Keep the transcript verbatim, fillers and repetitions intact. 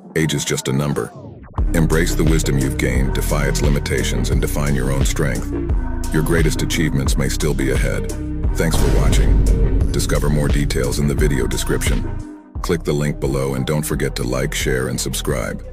Age is just a number. Embrace the wisdom you've gained, defy its limitations, and define your own strength. Your greatest achievements may still be ahead. Thanks for watching. Discover more details in the video description. Click the link below and don't forget to like, share, and subscribe.